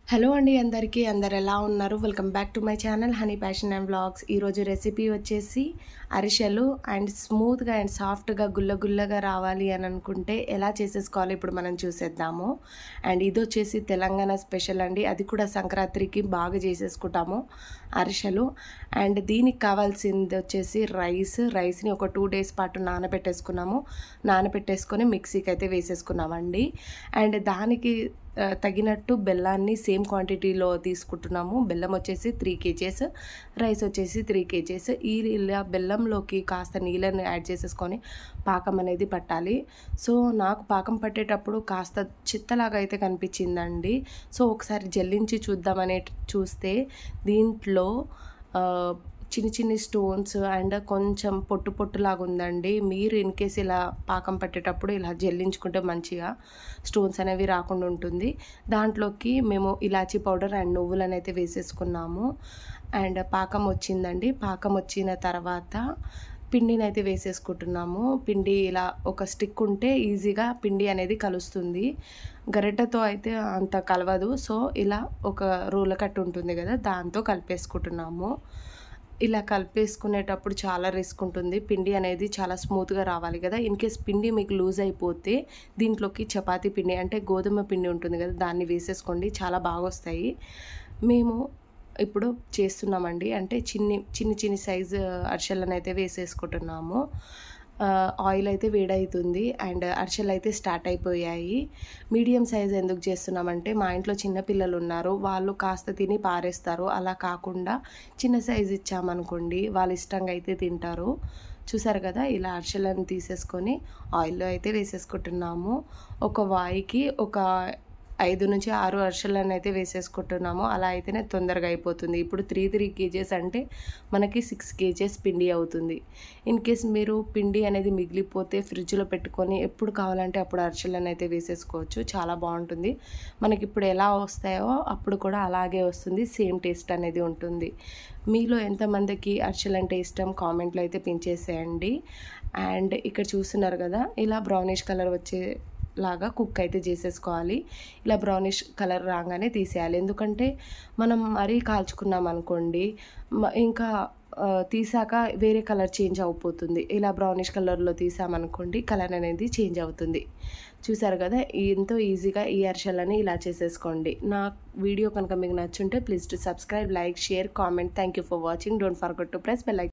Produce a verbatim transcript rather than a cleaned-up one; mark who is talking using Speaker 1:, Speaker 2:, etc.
Speaker 1: Hello అండి అందరికీ అందరు ఎలా ఉన్నారు? Welcome back to my channel honey passion and vlogs. ఈరోజు రెసిపీ వచ్చేసి అరిసెలు అండ్ స్మూత్గా అండ్ సాఫ్ట్గా గుల్ల గుల్లగా రావాలి అని అనుకుంటే ఎలా చేసేసుకోవాలో ఇప్పుడు మనం చూసేద్దాము. అండ్ ఇది వచ్చేసి తెలంగాణ స్పెషల్ అండి, అది కూడా సంక్రాంతికి బాగా చేసేసుకుంటాము అరిసెలు. అండ్ దీనికి కావాల్సింది వచ్చేసి రైస్ రైస్ని ఒక టూ డేస్ పాటు నానబెట్టేసుకున్నాము. నానబెట్టేసుకొని మిక్సీకి అయితే వేసేసుకున్నామండి. అండ్ దానికి తగినట్టు బెల్లాన్ని సేమ్ క్వాంటిటీలో తీసుకుంటున్నాము. బెల్లం వచ్చేసి త్రీ కేజెస్, రైస్ వచ్చేసి త్రీ కేజెస్. ఈ ఇలా బెల్లంలోకి కాస్త నీళ్ళని యాడ్ చేసేసుకొని పాకం అనేది పట్టాలి. సో నాకు పాకం పట్టేటప్పుడు కాస్త చిత్తలాగా అయితే కనిపించిందండి. సో ఒకసారి జల్లించి చూద్దామనే చూస్తే దీంట్లో చిన్ని చిన్ని స్టోన్స్ అండ్ కొంచెం పొట్టు పొట్టులాగా ఉందండి. మీరు ఇన్ కేస్ ఇలా పాకం పట్టేటప్పుడు ఇలా జల్లించుకుంటే మంచిగా స్టోన్స్ అనేవి రాకుండా ఉంటుంది. దాంట్లోకి మేము ఇలాచీ పౌడర్ అండ్ నువ్వులను అయితే వేసేసుకున్నాము. అండ్ పాకం వచ్చిందండి. పాకం వచ్చిన తర్వాత పిండిని అయితే వేసేసుకుంటున్నాము. పిండి ఇలా ఒక స్టిక్ ఉంటే ఈజీగా పిండి అనేది కలుస్తుంది. గరిటెతో అయితే అంత కలవదు. సో ఇలా ఒక రూల కట్టు ఉంటుంది కదా, దాంతో కలిపేసుకుంటున్నాము. ఇలా కలిపేసుకునేటప్పుడు చాలా రిస్క్ ఉంటుంది. పిండి అనేది చాలా స్మూత్గా రావాలి కదా. ఇన్ కేస్ పిండి మీకు లూజ్ అయిపోతే దీంట్లోకి చపాతీ పిండి అంటే గోధుమ పిండి ఉంటుంది కదా, దాన్ని వేసేసుకోండి, చాలా బాగా వస్తాయి. మేము ఇప్పుడు చేస్తున్నామండి, అంటే చిన్ని చిన్ని చిన్ని సైజు అరిసెలను అయితే వేసేసుకుంటున్నాము. ఆయిల్ అయితే వేడవుతుంది అండ్ అరిసెలు అయితే స్టార్ట్ అయిపోయాయి. మీడియం సైజ్ ఎందుకు చేస్తున్నామంటే మా ఇంట్లో చిన్నపిల్లలు ఉన్నారు, వాళ్ళు కాస్త తిని పారేస్తారు. అలా కాకుండా చిన్న సైజు ఇచ్చామనుకోండి వాళ్ళు ఇష్టంగా అయితే తింటారు. చూసారు కదా, ఇలా అరిసెలను తీసేసుకొని ఆయిల్లో అయితే వేసేసుకుంటున్నాము. ఒక వాయికి ఒక ఐదు నుంచి ఆరు అరిసెలను అయితే వేసేసుకుంటున్నాము. అలా అయితేనే తొందరగా అయిపోతుంది. ఇప్పుడు త్రీ త్రీ కేజెస్ అంటే మనకి సిక్స్ కేజెస్ పిండి అవుతుంది. ఇన్ కేస్ మీరు పిండి అనేది మిగిలిపోతే ఫ్రిడ్జ్లో పెట్టుకొని ఎప్పుడు కావాలంటే అప్పుడు అరిసెలను అయితే వేసేసుకోవచ్చు, చాలా బాగుంటుంది. మనకి ఇప్పుడు ఎలా వస్తాయో అప్పుడు కూడా అలాగే వస్తుంది, సేమ్ టేస్ట్ అనేది ఉంటుంది. మీలో ఎంతమందికి అరిసెలు అంటే ఇష్టం కామెంట్లో అయితే పించేసేయండి. అండ్ ఇక్కడ చూస్తున్నారు కదా, ఇలా బ్రౌనిష్ కలర్ వచ్చే లాగా కుక్ అయితే చేసేసుకోవాలి. ఇలా బ్రౌనిష్ కలర్ రాగానే తీసేయాలి, ఎందుకంటే మనం మరీ కాల్చుకున్నాం అనుకోండి ఇంకా తీసాక వేరే కలర్ చేంజ్ అయిపోతుంది. ఇలా బ్రౌనిష్ కలర్లో తీసామనుకోండి కలర్ అనేది చేంజ్ అవుతుంది. చూసారు కదా, ఎంతో ఈజీగా ఈ అరిసెలని ఇలా చేసేసుకోండి. నా వీడియో కనుక మీకు నచ్చుంటే please to subscribe, like, share, comment. Thank you for watching. Don't forget to press bell icon.